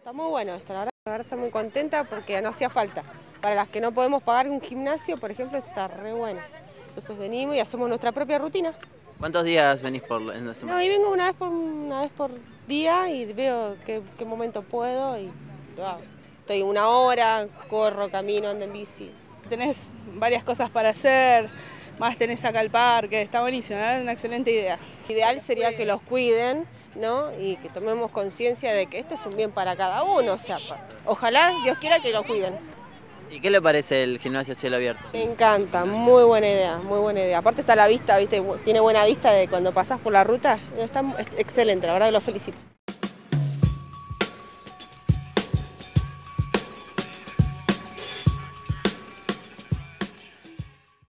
Está muy bueno esto, la verdad estoy muy contenta porque no hacía falta. Para las que no podemos pagar un gimnasio, por ejemplo, esto está re bueno. Entonces venimos y hacemos nuestra propia rutina. ¿Cuántos días venís en la No, semana? y vengo una vez por día y veo qué momento puedo y lo hago. Estoy una hora, corro, camino, ando en bici. Tenés varias cosas para hacer, más tenés acá el parque, está buenísimo, es una excelente idea. Ideal sería que los cuiden, ¿no? Y que tomemos conciencia de que esto es un bien para cada uno, o sea, ojalá Dios quiera que lo cuiden. ¿Y qué le parece el gimnasio a cielo abierto? Me encanta, muy buena idea, muy buena idea. Aparte está la vista, ¿viste? Tiene buena vista de cuando pasás por la ruta, está excelente, la verdad que lo felicito.